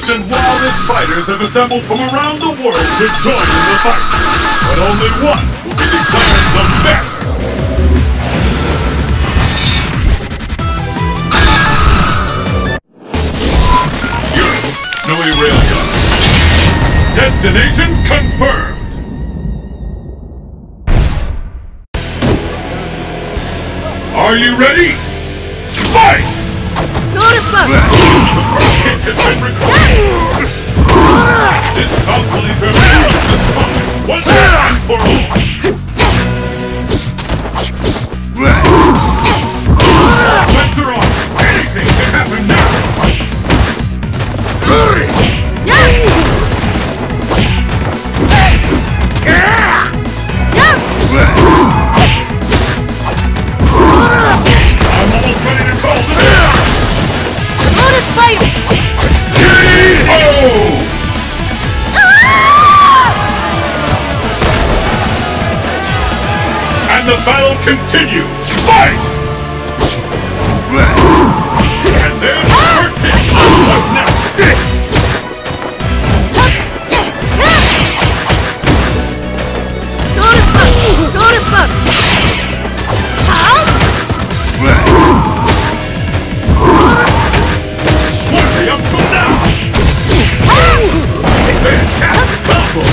And wildest fighters have assembled from around the world to join in the fight. But only one will be declared the best. Unit, Snowy Railgun. Destination confirmed. Are you ready? Fight! This bout will determine the strongest once and for all. Let's are on. Anything can happen now. I'm almost ready to call this. Lotus Fighter! And the battle continues! Fight! And there's the first hit! What's next? Lotus Bug! What are they up to now? Fantastic combo!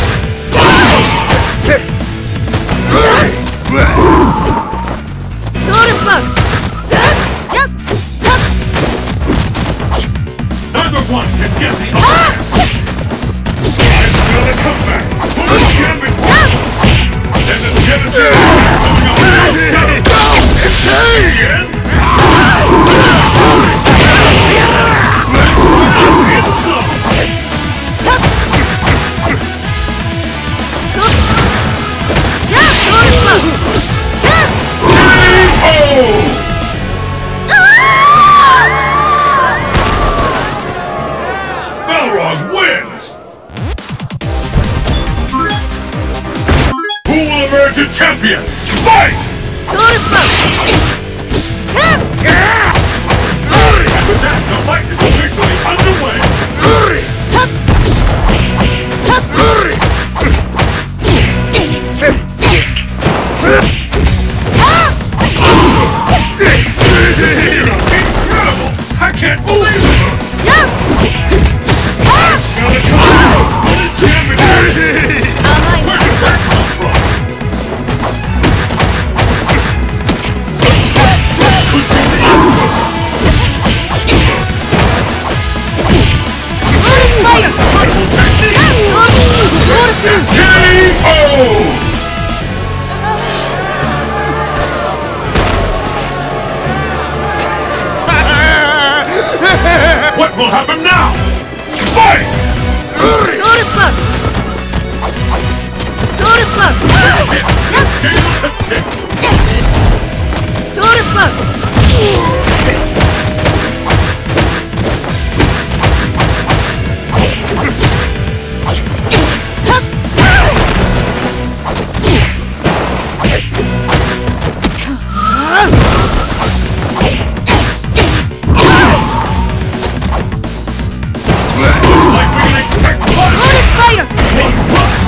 Lotus Bug! Neither one can get the upper hand. It's another comeback! Who can be won? There's a Genesis coming up now! Again? Balrog wins! Who will emerge a champion? Fight! Lotus Bug! And with that, the fight is officially underway! Incredible! I can't believe it! Where did that come from? What will happen now? Fight! Lotus Bug! Lotus Bug! Lotus Bug! Lotus Fighter!